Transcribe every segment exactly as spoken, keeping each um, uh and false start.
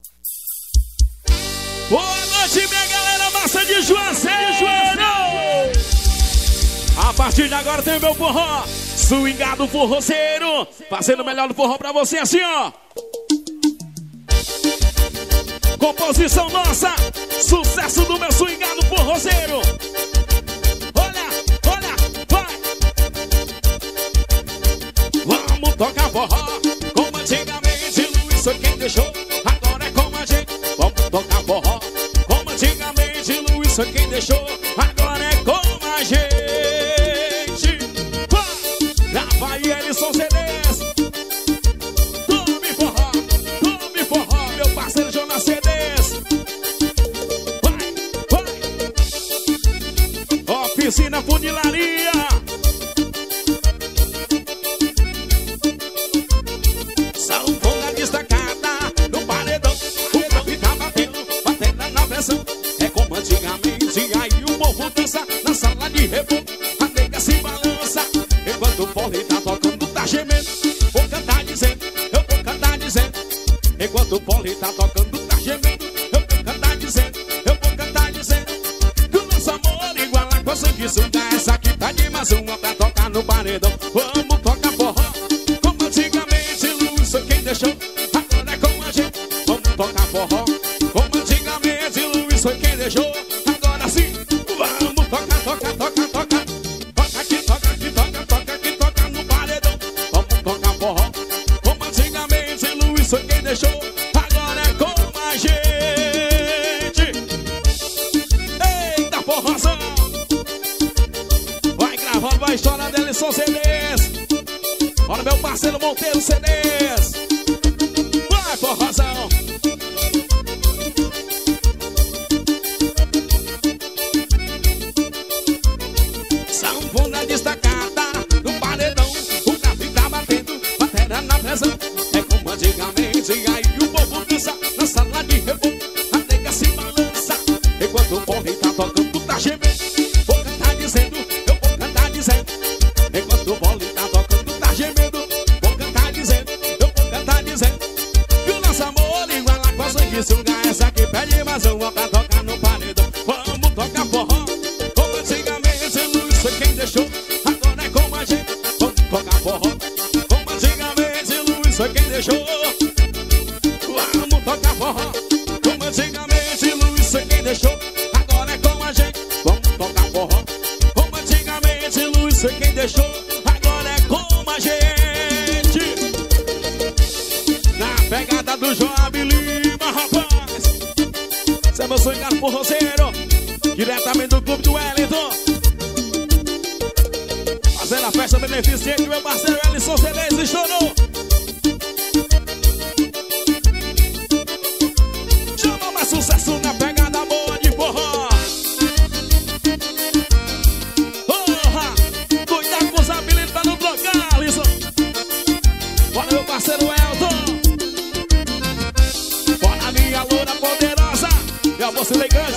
Boa noite, minha galera massa de Juazeiro. A partir de agora tem o meu forró, swingado forrozeiro, fazendo o melhor do forró pra você assim, ó. Composição nossa, sucesso do meu swingado forrozeiro. Olha, olha, vai. Vamos tocar forró, como antigamente Luiz foi quem deixou. Agora é como a gente. Vamos tocar forró, como antigamente Luiz foi quem deixou. Agora é como a gente. Vai, grava aí, Elisson C Ds. Tome forró, tome forró, meu parceiro Jonas C Ds. Vai, vai. Oficina Funilaria. Sanfona destacada no paredão. O grave tá batendo, batendo na pressão. É como antigamente, aí o povo dança na sala de repouso. A nega se balança, enquanto o pole tá tocando, tá gemendo. Vou cantar dizendo, eu vou cantar dizendo. Enquanto o pole tá tocando, tá gemendo. Eu vou cantar dizendo, eu vou cantar dizendo. Que o nosso amor iguala com a sanguessuga. Essa aqui tá de mais uma pra tocar no paredão. Vamos tocar forró, como antigamente Luiz foi quem deixou. Agora é com a gente. Vamos tocar forró, como antigamente Luiz foi quem deixou. Agora sim, vamos tocar, tocar, tocar, tocar. Toca aqui, toca aqui, toca, toca aqui, toca no paredão. Vamos tocar forró, como antigamente Luiz foi quem deixou. Agora é com a gente. Eita forrozão. Vai gravando, vai estourar dele, são C Ds. Olha meu parceiro Monteiro C Ds. Vai forrozão. Sanfona destacada no paredão. O grave tá batendo, batendo na pressão. É como antigamente, aí o povo dança na sala de repouso. A nega se balança, enquanto o povo tá tocando, tá gemendo. Vou cantar dizendo, eu vou cantar dizendo. Enquanto o povo tá tocando, tá gemendo. Vou cantar dizendo, eu vou cantar dizendo. Que o nosso amor iguala com a sanguessuga. Essa aqui pede mais uma pra tocar no paredão. Vamos tocar forró, como antigamente Luiz foi quem deixou. Agora é como a gente. Vamos tocar forró, como antigamente Luiz foi quem deixou. Vamos tocar forró, como antigamente Luiz foi quem deixou. Agora é com a gente. Vamos tocar forró, como antigamente Luiz foi quem deixou. Agora é com a gente. Na pegada do Joab Lima, rapaz. Você é meu swingado forrozeiro, diretamente do clube do Wellington. Fazendo a festa beneficente, meu parceiro Elisson C Ds estourou. Chama mais sucesso na pegada boa de forró. Porra, cuidado com os apelidos pra não trocar, Alisson. Bora meu parceiro Elton. Bora minha loura poderosa. E a moça elegante.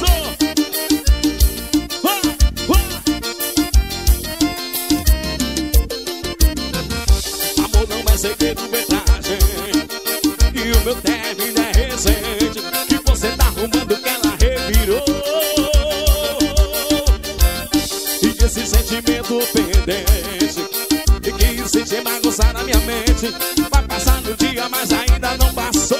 Amor não é segredo, verdade. E o meu término é recente. Que você tá arrumando que ela revirou. E esse sentimento pendente e que insiste em bagunçar na minha mente. Vai passar no dia, mas ainda não passou.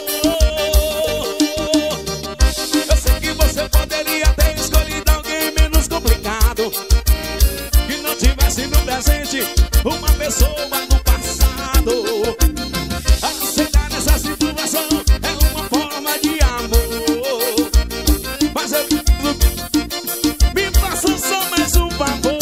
Eu sei que você poderia ter escolhido alguém menos complicado, que não tivesse no presente uma pessoa no passado. Aceitar essa situação é uma forma de amor, mas eu me faça só mais um favor.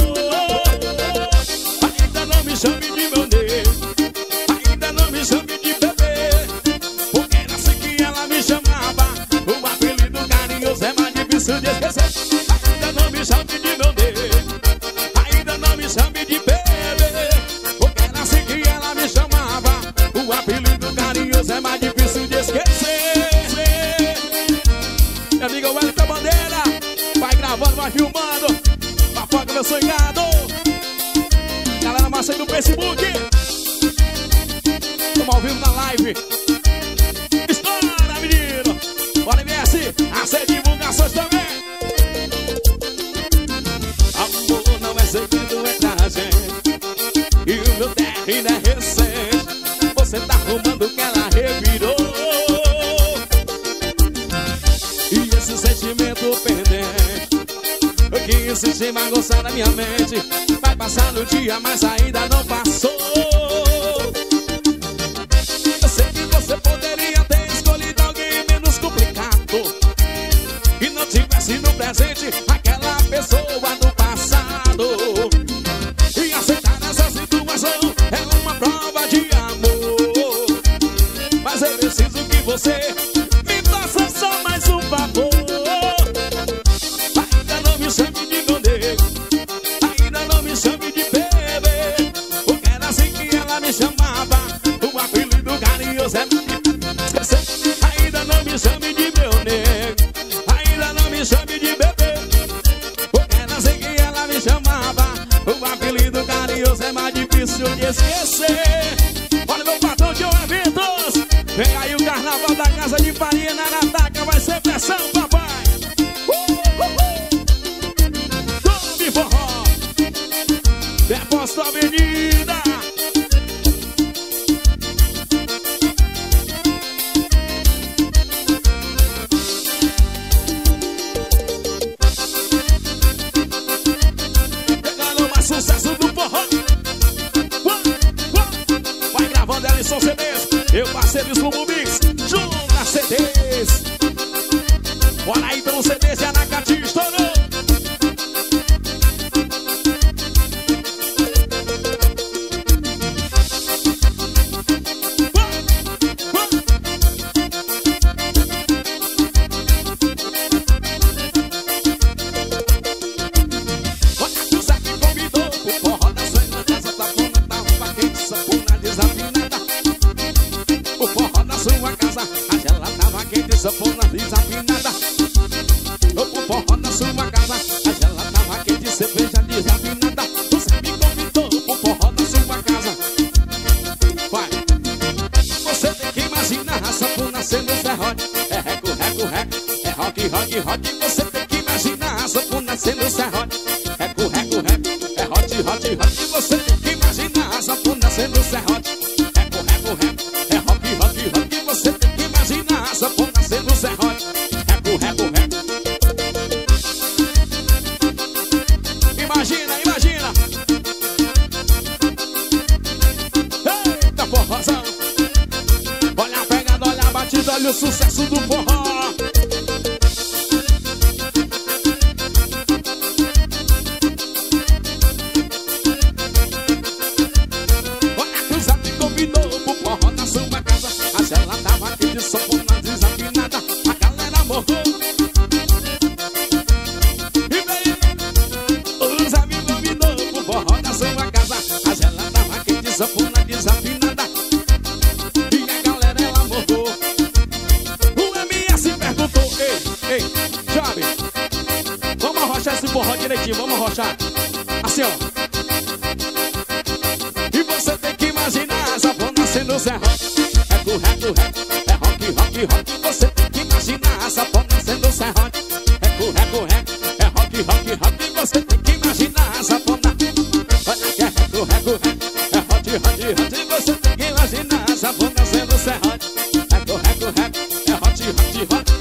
Ainda não me chame de meu nego, ainda não me chame de bebê, porque era assim que ela me chamava. O apelido carinhoso é mais difícil de esquecer. Ainda não me chame de meu nego, ainda não me chame de bebê, porque era assim que ela me chamava. O apelido carinhoso é mais difícil de esquecer. Minha amiga Wellington Bandeira, vai gravando, vai filmando. Pafoca meu sonhado. Galera massa aí no Facebook, estamos ao vivo na live. Estoura, menino. insistir, bagunçar na minha mente. Vai passar o dia, mas ainda não passou. Eu sei que você poderia ter escolhido alguém menos complicado, que não tivesse no presente aquela pessoa do passado. E aceitar essa situação é uma prova de amor. Mas eu preciso que você me faça só mais um favor. Ainda não me chame de meu nego, ainda não me chame de bebê, porque era assim que ela me chamava. O apelido carinhoso é esquecer. Ainda não me chame de meu nego, ainda não me chame de bebê, porque era assim que ela me chamava. O apelido carinhoso é mais difícil de esquecer. Olha meu patrão de eventos, vem aí o carnaval da Casa de Farinha na Nataca, vai ser pressão, papai. Uh, uh, uh. Tome forró, Depósito Avenida. Pegando mais sucesso do forró. Uh, uh. Vai gravando Ellison C Ds, eu parceiro Slumbo Mix, Juna C Ds. Bora aí pelo C Ds de Aracati, estourou. Sanfona desafinada. O forró na sua casa, a gela tava quente, cerveja desafinada. Você me convidou pro forró na sua casa. Vai. Você tem que imaginar a sanfona sendo serrote. É reco, reco, reco, é rock, rock, rock. Você tem que imaginar a sanfona sendo serrote. Reco, reco, reco, é hot, hot, hot. Você tem que imaginar a sanfona sendo serrote. Reco, reco, reco, é rock, rock, rock. Você tem que imaginar a sanfona sendo serrote. Reco, reco, reco. Imagina, imagina. Eita forrozão. Olha a pegada, olha a batida, olha o sucesso do forró. Olha que o Zé me convidou pro forró na sua casa. A gela tava aqui de sanfona desafinada. A galera morreu. E veio o Zé me convidou pro forró na sua casa. A gela tava aqui de sanfona desafinada. E a galera ela morreu. O M S perguntou: Ei, ei, Job, vamos arrochar esse forró direitinho, vamos arrochar. Assim, ó. E você tem que imaginar a sanfona sendo serrote. Reco, reco, reco, é rock, rock, rock. Você tem que imaginar a sanfona sendo serrote. Reco, reco, reco, é rock, rock, rock. Você tem que imaginar a sanfona. Olha que é reco, reco, reco, é hot, hot, hot. Você tem que imaginar a sanfona sendo serrote. Reco, reco, reco, é hot, hot, hot.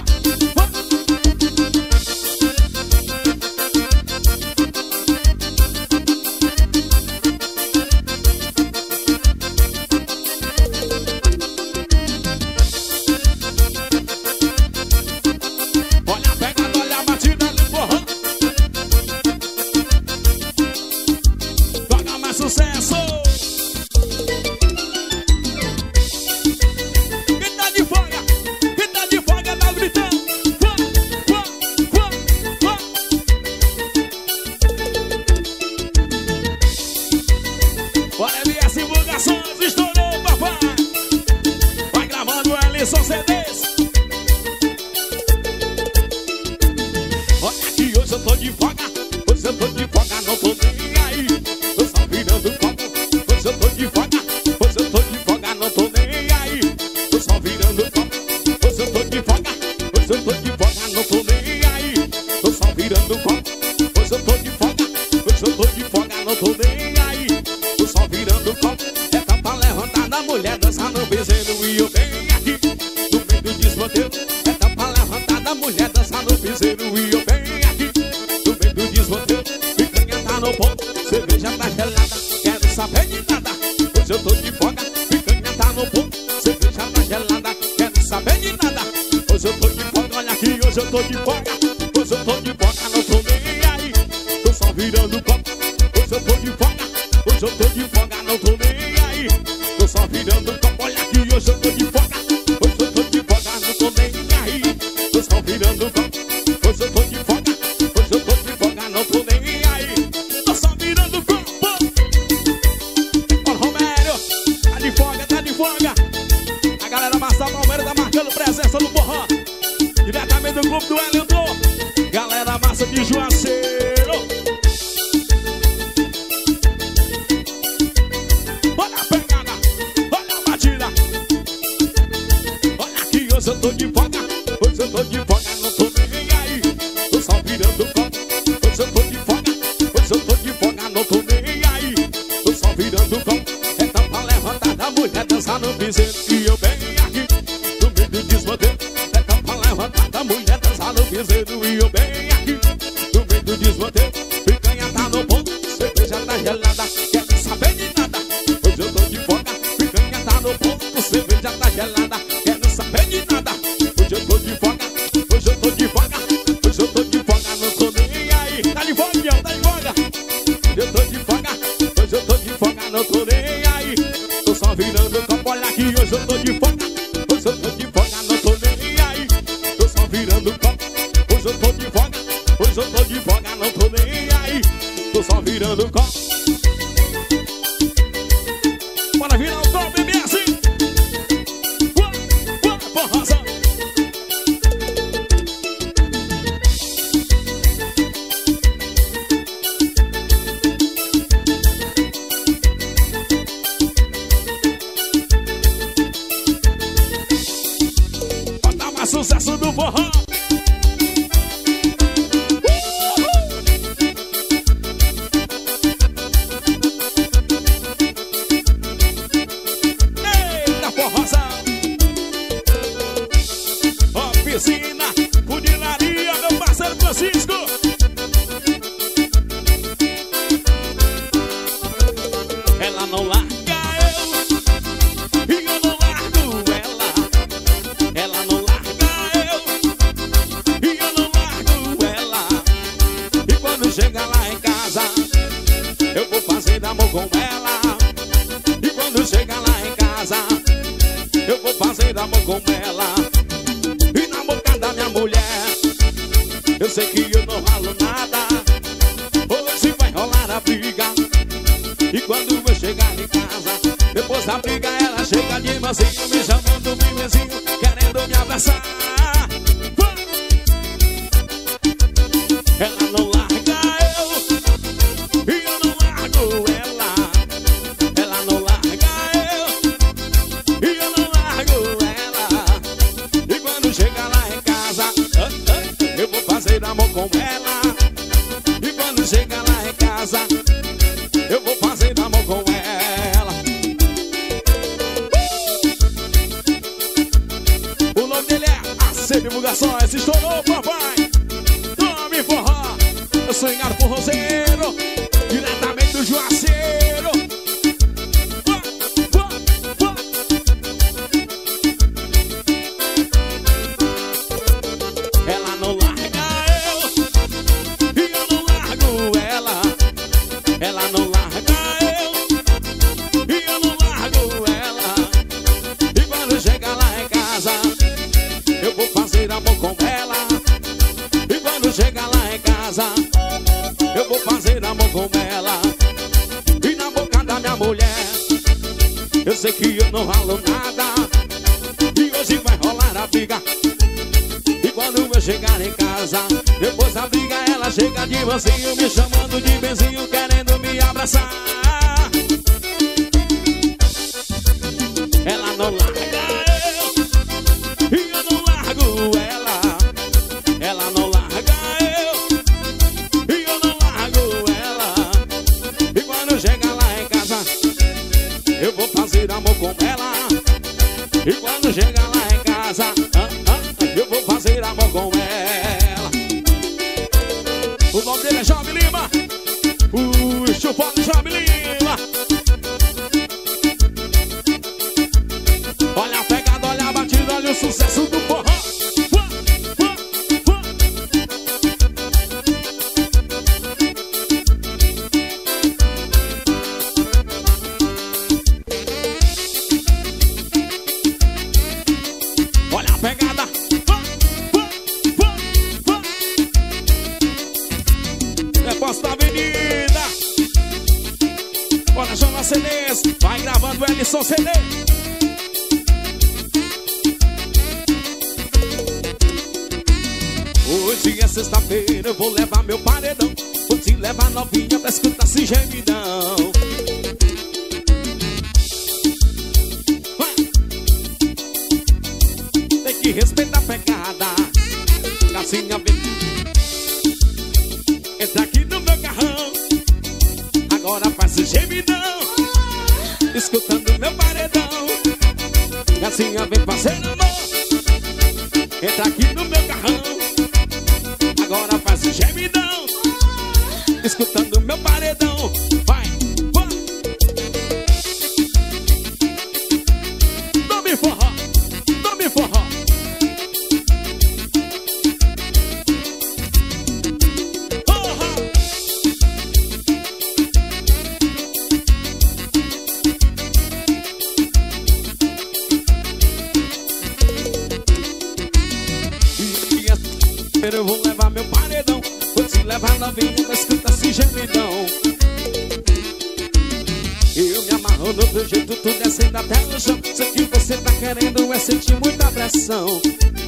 Olha a pegada, olha a batida do forró. Toca mais sucesso. Quem tá de folga, quem tá de folga tá gritando. Fã, fã, fã, fã. Olha M S Divulgações, estourou, papai. Vai gravando Ellison C Ds. Olha que hoje eu tô de folga, hoje eu tô de folga, não tô nem aí. Tô só virando copo, hoje eu tô de folga, hoje eu tô de folga, não tô nem aí. Tô só virando copo, hoje eu tô de folga, hoje eu tô de folga, não tô nem aí. Tô só virando copo, hoje eu tô de folga, hoje eu tô de folga, não tô nem aí. Tô só virando copo, é pra levantar da mulher, dançar no piseiro e eu venho aqui no meio do desmanteiro. É pra levantar da mulher, dançar no piseiro e eu venho aqui no meio do desmanteiro. hoje eu tô de folga. Hoje eu tô de folga, não tô nem aí. Tô só virando copo. Hoje eu tô de folga. Hoje eu tô de folga, não tô nem aí. Tô só virando copo. Olha aqui, hoje eu tô de folga. Hoje eu tô de folga, não tô nem aí. Tô só virando copo. Hoje eu tô de folga. Hoje eu tô de folga, não tô nem aí. Tô só virando copo. Olha o Romério, tá de folga, tá de folga. A galera Massa Palmeira tá marcando presença no forró. Diretamente do Clube do Wellington. Galera Massa de Juazeiro. Olha a pegada, olha a batida. Olha aqui, hoje eu tô de folga. Hoje eu tô de folga, não tô nem aí. Tô só virando copo. Hoje eu tô de folga. Hoje eu tô de folga, não tô nem aí. Tô só virando copo. Então pra levantar da mulher, dançar no piseiro. E eu bem aqui, no meio do desmanteiro. Então pra levantar da mulher, dançar no piseiro. E eu bem aqui, no meio do desmanteiro. Picanha tá no ponto, cerveja tá gelada. Quero saber de nada. Hoje eu tô de folga. Picanha tá no ponto, cerveja tá gelada. Quero saber de nada. Hoje eu tô de folga. Hoje eu tô de folga. Hoje eu tô de folga, não tô nem aí. Tá de folga, Guião, tá de folga. Hoje eu tô de folga. Hoje eu tô de folga, não tô nem aí. Tô só virando copo, olha aqui, hoje eu tô de folga. Hoje eu tô de folga, não tô nem aí. Tô só virando copo. Hoje eu tô de folga. Hoje eu tô de folga, não tô nem aí. Tô só virando copo. Bora virar o copo, bebê, assim. Bora, bora, porra. Bota mais sucesso do forró. Eita, forrozão. Oficina, funilaria, meu parceiro Francisco. Ela não larga eu, e eu não largo ela. Ela não larga eu, e eu não largo ela. E quando chega lá em casa, eu vou fazer amor com ela. E quando chega lá em casa, eu vou fazer amor com ela. E na boca da minha mulher, eu sei que eu não ralo nada. Hoje vai rolar a briga. E quando eu chegar em casa, depois da briga ela chega de mansinho, me chamando de vizinho, querendo me abraçar. Ela não larga eu, e eu não largo ela. Ela não larga eu, e eu não largo ela. E quando chega lá em casa, eu vou fazer amor com ela. E quando chega lá em casa, eu vou fazer amor com ela. O nome dele é A C Divulgações. Estourou, papai. Tome forró. Eu sou Engar Forrozeiro, diretamente do Juazeiro. Ela não larga eu, e eu não largo ela. Ela não larga eu, e eu não largo ela. E quando chega lá em casa, eu vou fazer amor com ela. E quando chega lá em casa, eu vou fazer amor com ela. E na boca da minha mulher, eu sei que eu não ralo nada. E hoje vai rolar a briga. E quando eu chegar em casa, depois da briga ela chega de mansinho, me chamando de benzinho, querendo me abraçar. Ela não larga eu, e eu não largo ela. Ela não larga eu, e eu não largo ela. E quando chega lá em casa, eu vou fazer amor com ela. E quando chega lá em casa, ah, ah, eu vou fazer amor com ela. O nome dele é Jovem Lima, o chupado Jovem Lima. Olha a pegada, olha a batida, olha o sucesso do forró. Alisson C D. Hoje é sexta-feira, eu vou levar meu paredão. Vou te levar novinha pra escutar esse gemidão. Tem que respeitar a pegada. Cassinha vem. Entra aqui no meu carrão. Agora faz o gemidão. Escutando meu paredão. Cassinha vem fazer amor. Entra aqui no meu carrão. Agora faz o gemidão. Escutando meu paredão. Vai, vai. Tome forró, tome forró. Eu vou levar meu paredão. Vou te levar novinha pra escutar esse gemidão. Eu me amarro no teu jeito, tu descendo até o chão. Sei que você tá querendo é sentir muita pressão.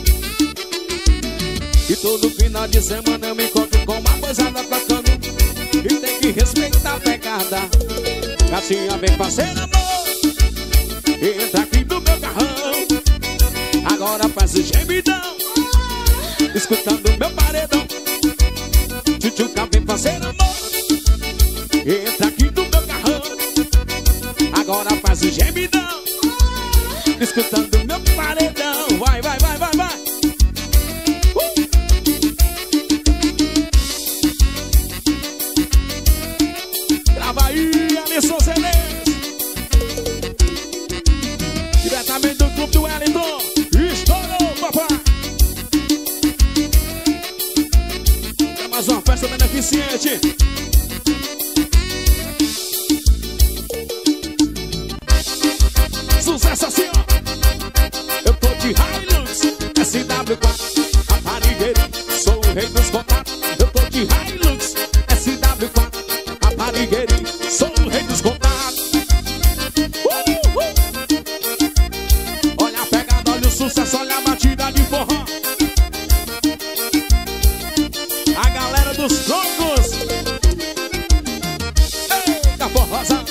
E todo final de semana eu me encontro com uma pousada tocando. E tem que respeitar a pegada. Cassinha vem fazer amor. Entra aqui no meu carrão. Agora faz o gemidão. Escutando meu paredão. Tchutchuca vem fazer amor. Entra aqui no meu carrão. Agora faz o gemidão. Escutando meu paredão. Vai, vai, vai, vai, vai. uh! Grava aí, Alisson C D. Diretamente do Clube do Wellington. Estourou, papai. Mais uma festa beneficente. Sucesso assim, ó. Eu tô de Hilux S W quatro, Aparigueiro, sou o rei dos contatos. Eu tô de Hilux S W quatro, Aparigueiro, sou o rei dos contatos. uh, uh. Olha a pegada, olha o sucesso, olha a batida de forró. A galera dos troncos. Eita, forrosa.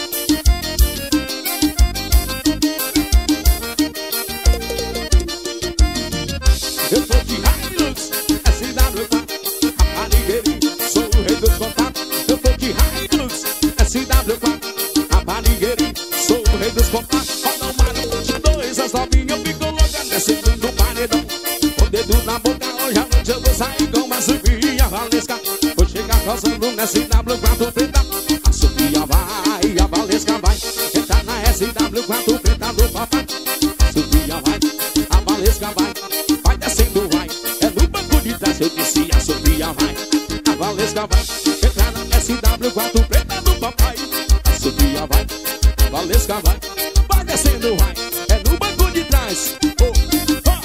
Eu tô de Hilux S W quatro, Aparigueiro, sou o rei dos contatos. Eu tô de Hilux S W quatro, Aparigueiro, sou o rei dos contatos. Roda o mar de dois, as novinhas eu fico louca descendo no paredão. Com o dedo na boca, hoje à noite eu vou sair com uma Sofia Valesca. Vou chegar causando na S W quatro preta. A Sofia vai, a Valesca vai. Entrar na S W quatro preta do papai. A Sofia vai, a Valesca vai. Vai descendo, vai, é no banco de trás. Eu disse a Sofia vai, a Valesca vai. Entrar na S W quatro preta do papai. A Sofia vai, a Valesca vai. Vai descendo, vai, é no banco de trás. Oh, oh.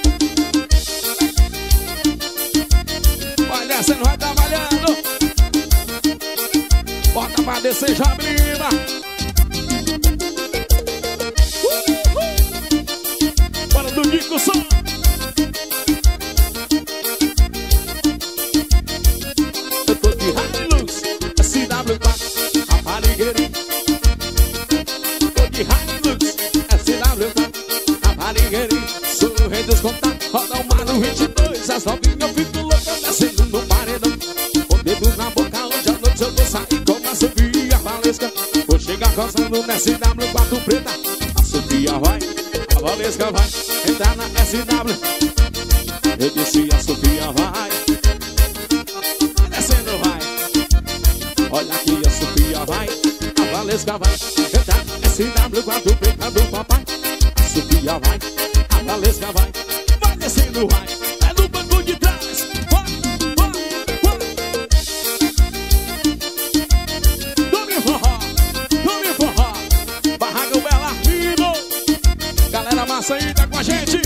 Vai descendo, vai trabalhando. Bota pra descer já, menina. uh, uh. Bora do Nico Som. Eu tô de Hilux S W quatro, Aparigueiro. Tô de Hilux S W quatro, Aparigueiro, sou o rei dos contatos. Roda o mar no vinte e dois, as novinhas eu fico louca descendo no paredão. Com o dedo na boca, hoje à noite eu vou sair com a Sofia Valesca. Vou chegar causando na S W quatro preta. A Sofia vai, a Valesca vai. Entrar na S W. Eu disse a Sofia vai. Vai descendo, vai. Olha aqui a Sofia vai, a Valesca vai. Entrar na S W quatro preta do papai. A Sofia vai, a Valesca vai. Vai descendo, vai, é no banco de trás. Vai, vai, vai. Tome forró, tome forró. Barraca Belarmino. Galera massa aí, tá com a gente.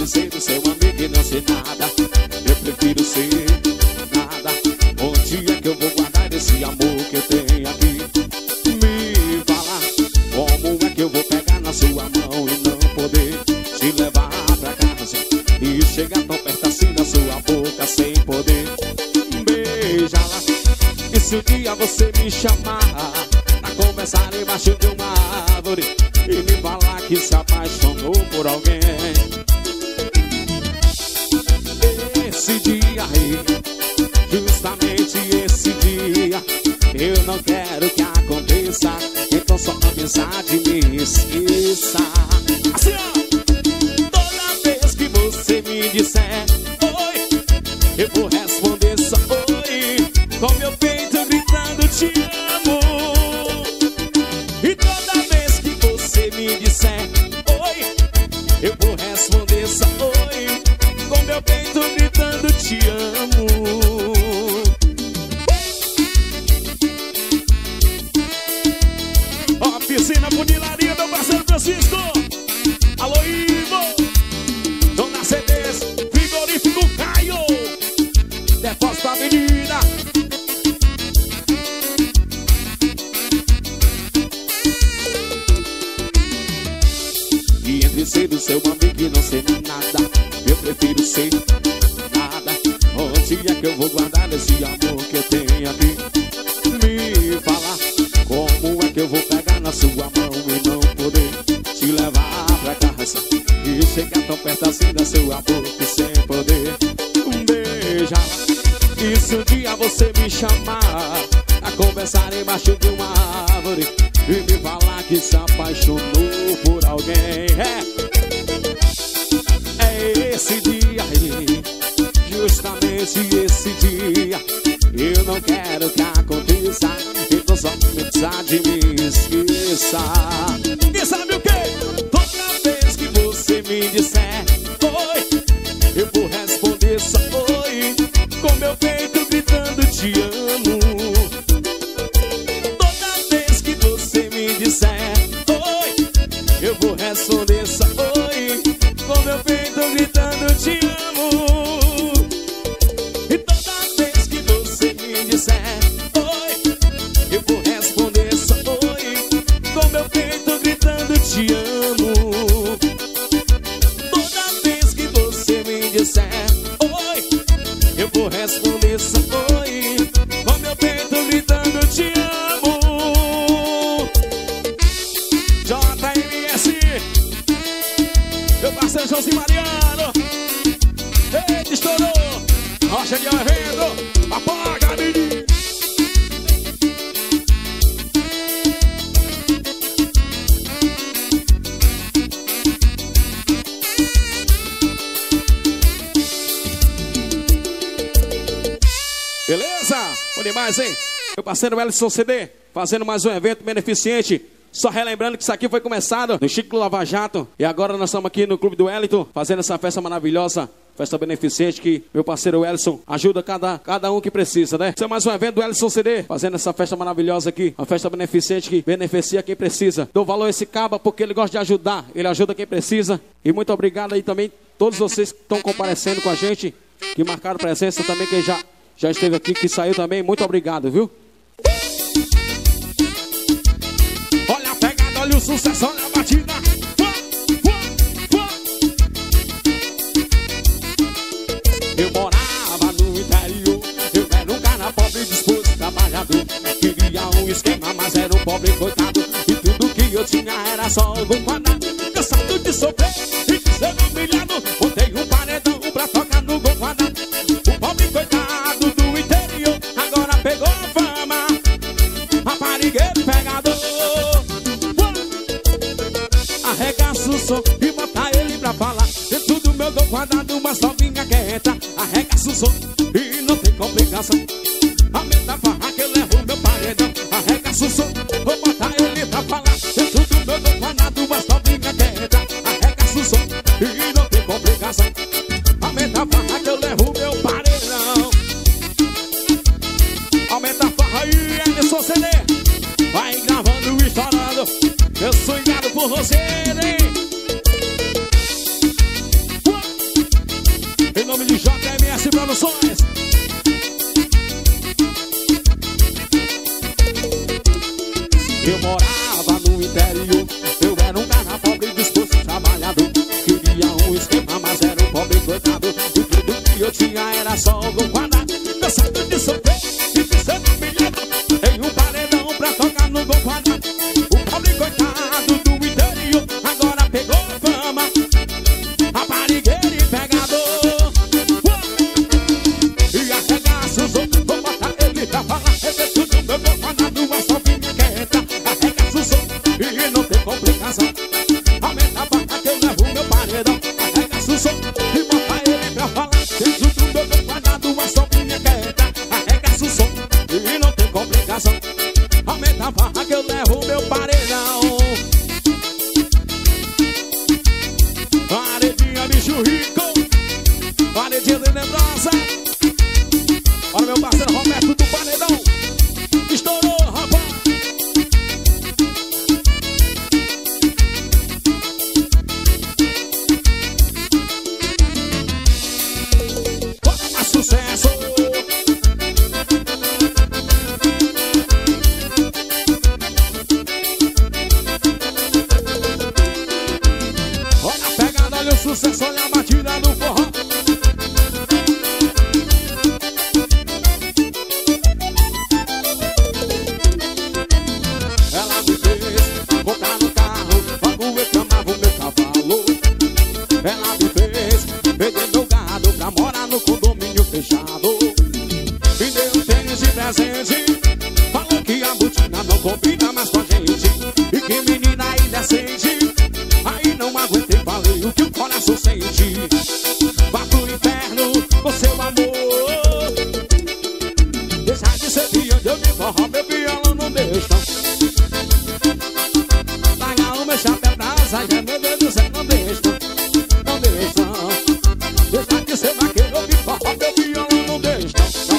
ser do seu amigo e não ser nada. Eu prefiro ser nada. Onde é que eu vou guardar esse amor que eu tenho aqui? Me fala, como é que eu vou pegar na sua mão e não poder te levar pra casa e chegar tão perto assim na sua boca sem poder beijá-la? E se um dia você me chamar pra conversar embaixo de uma árvore e me falar que se apaixonou por alguém, esse dia aí, justamente esse dia, eu não quero que aconteça. Então só pra pensar de me esqueça. Assim ó, toda vez que você me disser oi, eu vou responder só oi, com meu peito gritando te amo. E toda vez que você me disser oi, eu vou responder só oi, com meu peito gritando te amo. Oficina Funilaria, meu parceiro Francisco. Alô, Ivo. Dona C Ds, Frigorífico Caio. Depósito Avenida. E entre ser do seu amigo e não ser nada, eu prefiro ser nada. Onde é que eu vou guardar esse amor que eu tenho aqui? Me fala, como é que eu vou pegar na sua mão e não poder te levar pra casa e chegar tão perto assim da sua boca sem poder beijar? E se um dia você me chamar a conversar embaixo de uma árvore e me falar que se apaixonou por alguém, é, é esse dia aí, justamente esse dia, eu não quero que aconteça. Então só pensar de me esqueça. E sabe o que? Toda vez que você me disser oi, eu vou responder só oi, com meu peito gritando te amo. Toda vez que você me disser oi, eu vou responder só oi, com meu peito gritando te amo. E toda vez que você me disser oi, eu vou responder só oi, com meu peito gritando te amo. Toda vez que você me disser oi, eu vou responder só oi, com meu peito gritando te amo. J M S, meu parceiro Joãozinho Mariano. Eita, estourou. Rocha de evento, apaga, menino. Beleza? Bom demais, hein? Meu parceiro Ellison C D, fazendo mais um evento beneficente. Só relembrando que isso aqui foi começado no Chico Lava Jato. E agora nós estamos aqui no Clube do Wellington, fazendo essa festa maravilhosa, festa beneficente que meu parceiro Ellison ajuda cada, cada um que precisa, né? Isso é mais um evento do Ellison C D, fazendo essa festa maravilhosa aqui. Uma festa beneficente que beneficia quem precisa. Dou valor a esse caba porque ele gosta de ajudar. Ele ajuda quem precisa. E muito obrigado aí também, todos vocês que estão comparecendo com a gente, que marcaram presença também, quem já, já esteve aqui, que saiu também. Muito obrigado, viu? Olha a pegada, olha o sucesso, olha a batida. Eu morava no interior, eu era um cara pobre, disposto, trabalhador. Queria um esquema, mas era um pobre coitado. E tudo que eu tinha era só um quadrado. Cansado de sofrer e de ser humilhado, botei um paredão pra tocar no gol quadrado. O pobre coitado do interior agora pegou a fama, raparigueiro pegador. Arregaça o som e bota ele pra falar. Dentro do meu gol quadrado, uma novinha quer entrar. Arregaça o som e não tem complicação. Aumenta a farra que eu levo meu paredão. Arregaça o som, vou botar ele pra falar. Dentro do meu gol quadrado, uma novinha quer entrar. Arregaça o som e não tem complicação. Aumenta a farra que eu levo meu paredão. Aumenta a farra e Ellison C D vai gravando e estourando. Eu sou enganado por você, hein? Produções. Eu morava no interior, eu era um cara pobre, disposto, trabalhador. Queria um esquema, mas era um pobre coitado. E tudo que eu tinha era só o quadrado. Cansado de sofrer e de ser humilhado em um paredão pra tocar no gol quadrado. O pobre coitado do interior agora pegou fama, raparigueiro e pegador. E arregaça os outros, vou botar ele pra falar. Rever tudo no meu quadrado, mas só que me quer entrar. Arregaça os outros e não tem complicação. Aumenta a barra que eu levo meu paredão. Arregaça os outros e bota ele pra falar. Tem tudo no meu quadrado, mas só que me quer entrar. Arregaça os outros e não tem complicação. Aumenta a barra que eu levo meu paredão. Paredinha, bicho rico. Paredinha tenebrosa. Olha meu parceiro Roberto do Paredão. Estourou, rapaz. Bora mais sucesso. Olha a pegada, olha o sucesso, olha a batida do forró. Ela me fez botar no carro, logo eu chamava o meu cavalo. Ela me fez vender meu gado pra morar no condomínio fechado. Me deu tênis de presente, falou que a botina não combina mais com a gente. E que menina indecente, aí não aguentei, falei o que o coração sente. Vá pro inferno com seu amor. Deixa de ser pião, eu de forró, meu violão não deixa. Larga o meu chapéu pra asa, já meu Deus do céu, não deixa. Não deixa. Deixa de ser vaqueiro, eu de forró, meu violão não deixa.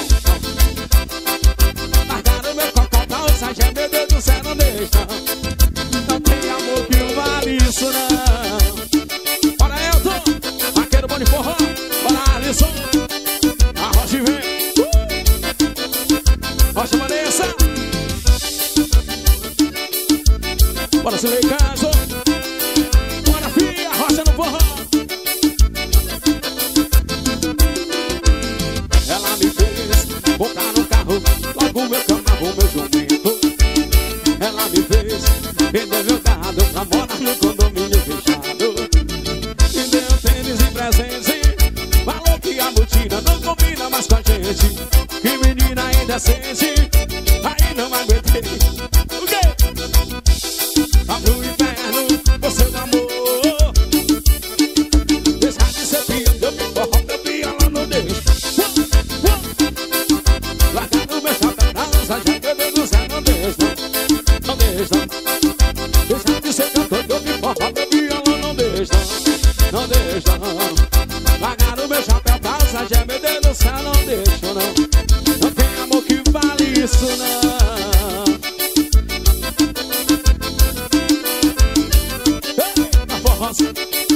Largar o meu cocó pra asa, já meu Deus do céu, não deixa. Não tem amor que não vale isso, não. Bora, Elton, vaqueiro bom de forró. Bora, Alisson, a Rocha vem. uh! Rocha Vanessa. Bora, Silei Caso. Bora, filha, Rocha no forró. Ela me fez comprar um carro, logo meu camavo, meu jumento. Ela me fez vender meu gado pra morar no condomínio fechado. Me deu tênis e presente, falou que a botina não combina mais com a gente. Que menina indecente, aí não aguentei. O quê? Vá pro inferno com seu amor. Deixa de ser pião, eu me forró, meu violão não deixa. Largar no meu chapéu pra dança, já meu Deus do céu, não deixa. Não deixa. Deixa de ser cantor, eu me forró, meu violão não deixa. Não deixa. Largar o meu chapéu pra dança, já meu Deus do céu, não deixa, não. Não tem amor que vale isso, não. Ei, na forroça.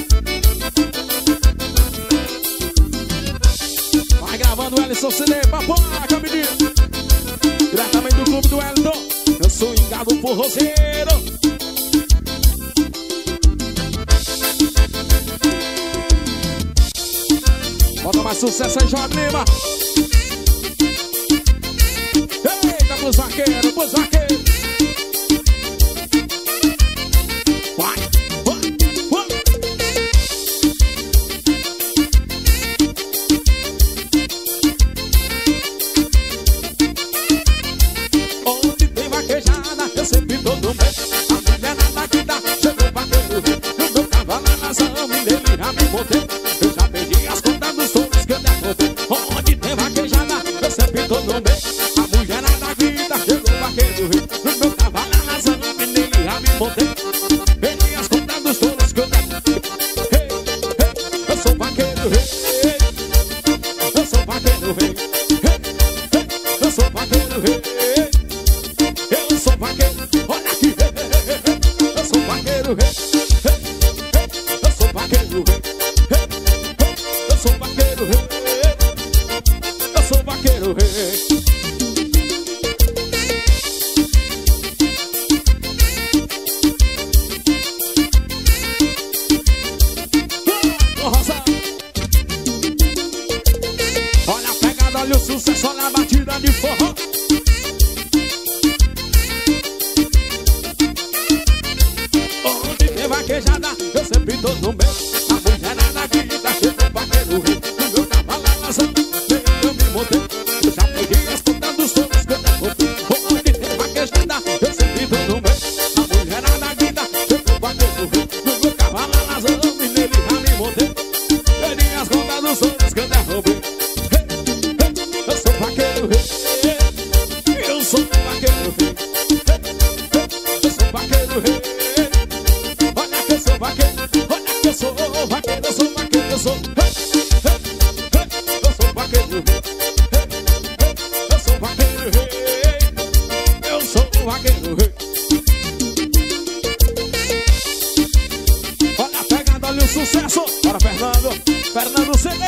Vai gravando o Ellison Cine, papoca, menino. Diretamente do clube do Elton. Eu sou engado forrozeiro. Bota mais sucesso aí, Jorge Lima. Eita, pros vaqueiros, pros vaqueiros. Vai, vai, vai. Onde tem vaquejada, eu sempre tô no meio. A mulherada que dá, chegou vaqueiro rei. No meu cavalo na zama, nele já me botei. Eu já perdi as contas dos touros que eu derrotei. Onde tem vaquejada, eu sempre tô no meio. A mulherada grita, chegou vaqueiro rei. No meu cavalo na zama, nele já me botei. Perdi as contas dos touros que eu derrotei. Hey, hey, eu sou vaqueiro rei. Eu sou vaqueiro rei. Hey, hey, eu sou vaqueiro rei. Eu sou vaqueiro, olha aqui. Hey, hey, hey, hey. Eu sou vaqueiro rei. Hey, hey, eu sou vaqueiro rei. Hey, vaqueiro rei. Olha a pegada, olha o sucesso, olha a batida de forró. Onde tem vaquejada, eu sempre tô no meio. A mulherada grita, chega o vaqueiro rei. No meu cavalo alazando, eu me montei. Eu já peguei as pontas dos todos que eu derrubei. Onde tem vaquejada, eu sempre tô no meio. A mulherada grita, chega o vaqueiro rei. No meu cavalo alazando, e nele já me montei. Peguei as pontas dos todos que eu derrubei. Eu sou vaqueiro rei. Eu sou vaqueiro rei. Eu sou vaqueiro rei. Olha que eu sou vaqueiro. Olha que eu sou vaqueiro. Eu sou vaqueiro. Eu sou. Eu sou vaqueiro rei. Eu sou vaqueiro rei. Eu sou vaqueiro rei. Olha a pegada, olha o sucesso. Bora, Fernando. Fernando C D.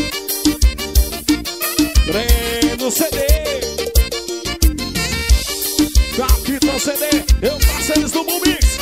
Breno C D. Capitão C D. Eu faço eles no Boom Mix.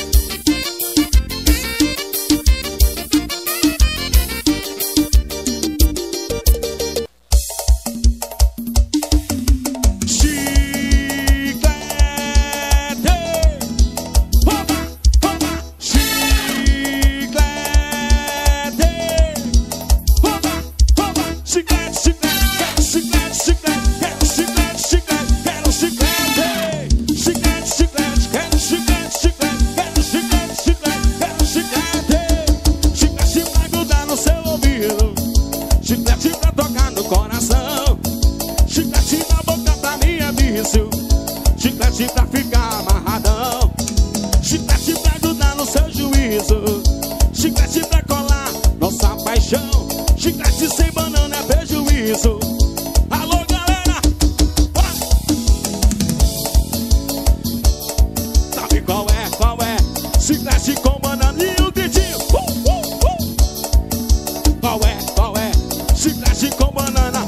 Chiclete pra ficar amarradão. Chiclete pra grudar no seu juízo. Chiclete pra colar nossa paixão. Chiclete sem banana é prejuízo. Alô, galera, bora! Sabe qual é, qual é? Chiclete com banana e o gritinho. uh, uh, uh. Qual é, qual é? Chiclete com banana.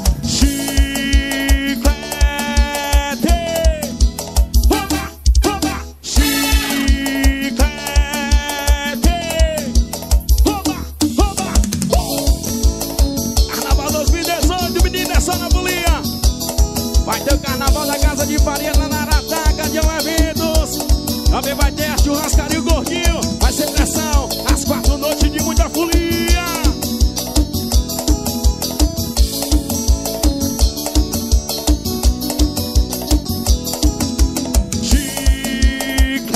De farinha lá na Arataca, de um eventos. Também vai ter a churrascaria e o gordinho. Vai ser pressão, às quatro noites de muita folia. Chiclete.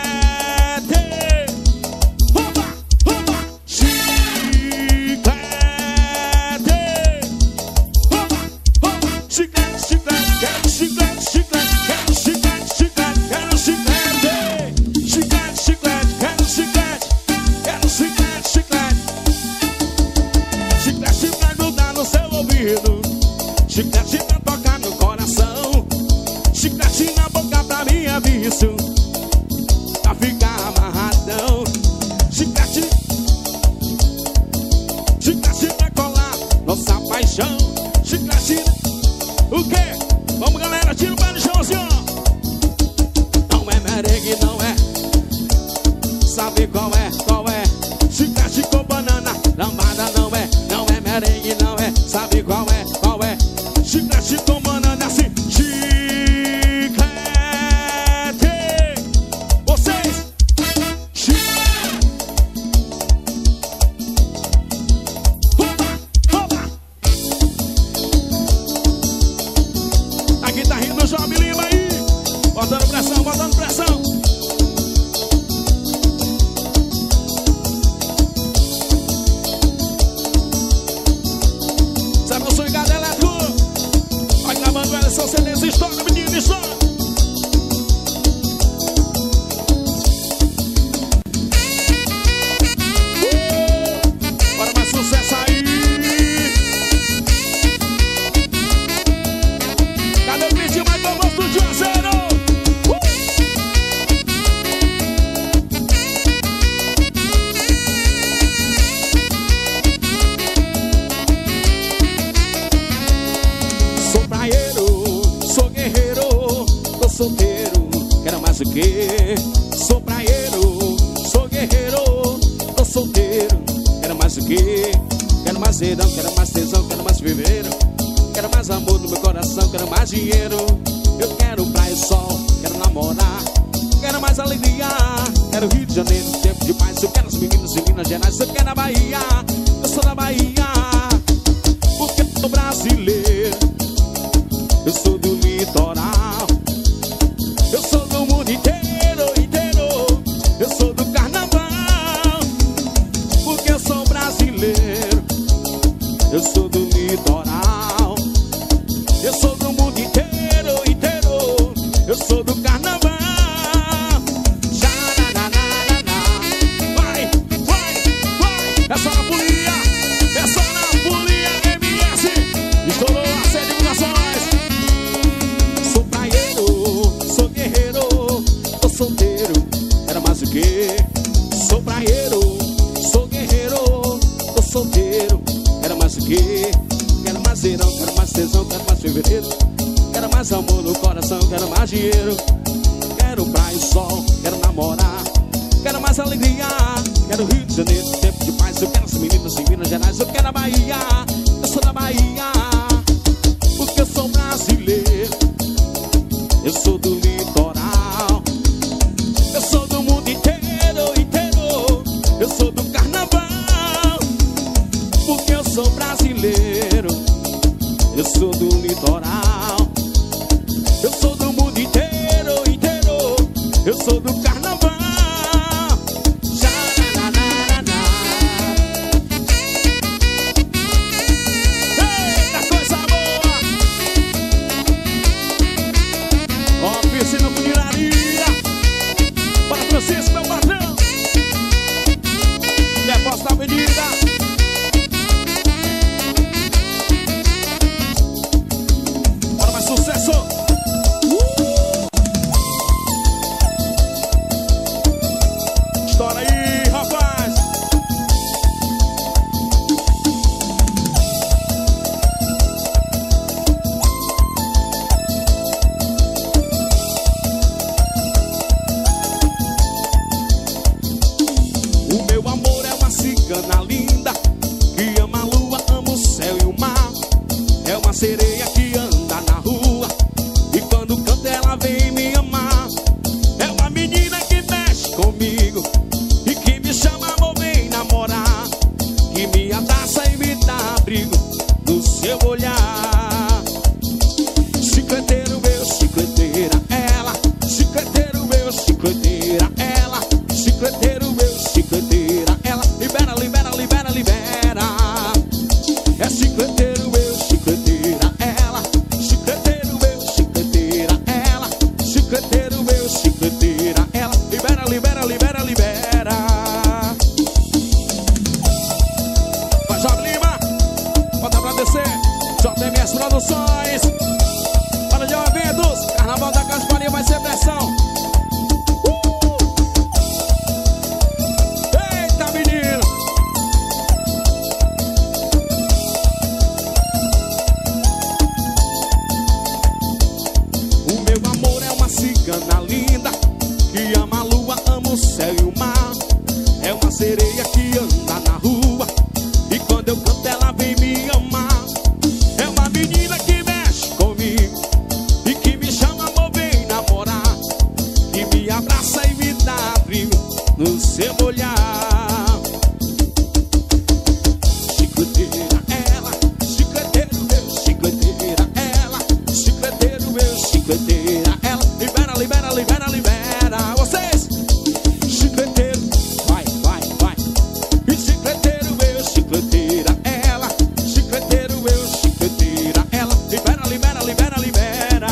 Oba, oba. Chiclete. Oba, oba. Chiclete, chiclete, quero chiclete. Chiclete pra tocar no coração. Chiclete na boca pra minha vício. Pra ficar amarradão. Chiclete. Chiclete pra colar nossa paixão. Chiclete. O quê? Vamos, galera, tira o pé no chão assim, ó. Não é merengue, não é. Sabe qual é, qual é? Chiclete com banana. Lambada não é. Não é merengue, não é. Sabe qual é, qual é? Chiclete com banana assim. Chiclete. Vocês. Chiclete. Oba, oba. Aqui tá rindo o Job Lima aí. Botando pressão, botando pressão. o quê? Quero mais verão, quero mais tesão, quero mais fevereiro. Quero mais amor no meu coração, quero mais dinheiro. Eu quero praia e sol, quero namorar. Quero mais alegria, quero Rio de Janeiro, tempo de paz. Eu quero as meninas em Minas Gerais, eu quero a Bahia. Eu sou da Bahia, porque eu sou brasileiro. Eu sou do litoral, eu sou do mundo inteiro, inteiro. Eu sou do carnaval, porque eu sou brasileiro. Eu sou do litoral, eu sou do mundo inteiro, inteiro. Eu sou do carnaval. Vai, vai, vai. É só na folia, é só na folia. M S estourou a série de divulgações. Sou praieiro, sou guerreiro, tô solteiro. Era mais o quê? Sou praieiro, sou guerreiro, tô solteiro. Era mais o quê? Quero mais verão, quero mais tesão, quero mais fevereiro. Quero mais amor no coração, quero mais dinheiro. Quero praia e sol, quero namorar. Quero mais alegria, quero Rio de Janeiro, tempo de paz. Eu quero as meninas em Minas Gerais, eu quero a Bahia. Eu sou da Bahia, porque eu sou brasileiro. Eu sou do litoral, eu sou do mundo inteiro, inteiro. Eu sou do carnaval, porque eu sou brasileiro. Eu sou do litoral, eu sou do mundo inteiro, inteiro. Eu sou do carnaval. Eita, coisa boa! Ó, piscina funilaria. Para Francisco, meu patrão. Depósito da avenida. Sucesso! Uh! Estoura aí, rapaz! O meu amor é uma cigana linda que ama a lua, ama o céu e o mar. É uma sereia que anda na rua e quando canta ela vem me amar. É uma menina que mexe comigo e que me chama, amor, vem namorar. Que me abraça e me dá abrigo no seu olhar. Chicleteiro meu, chicleteira ela. Chicleteiro meu, chicleteira ela. Chicleteiro meu, chicleteira ela. Libera, libera, libera, libera. É chicleteiro meu, chicleteira ela. Chicleteiro meu, chicleteira ela. Chicleteiro meu, chicleteira ela. Libera, libera, libera, libera. Vai, Job Lima. Bota pra descer. J M S Produções. Para de eventos. Carnaval da Gasparinha vai ser pressão. Uh! Eita, menino. O meu amor é uma cigana linda que ama a lua, ama o céu e o mar. É uma sereia que anda na rua e quando eu canto ela vem me amar. É uma menina que mexe comigo e que me chama, amor, vem namorar. Que me abraça e me dá abrigo no seu olhar. Chicleteira ela, chicleteiro meu, chicleteira ela. Chicleteiro meu, chicleteira ela. Libera, libera, libera, libera. Vocês! Chicleteiro, vai, vai, vai. E chicleteiro meu, chicleteira ela. Chicleteiro meu, chicleteira ela. Libera, libera, libera, libera.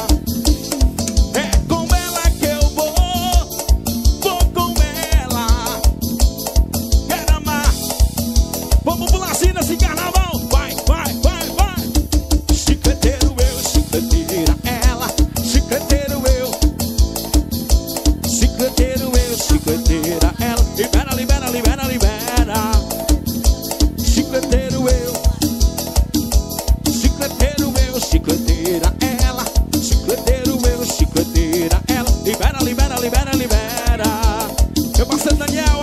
É com ela que eu vou, vou com ela. Quero amar. Vamos pular assim nesse carnaval. Vai, vai, vai, vai. Chicleteiro meu, chicleteira ela. Chicleteiro meu, chicleteiro meu, chicleteira ela. Libera, libera, libera, libera. Chicleteiro eu, chicleteiro meu, chicleteira ela. Chicleteiro meu, chicleteira ela. Libera, libera, libera, libera. Meu parceiro Daniel.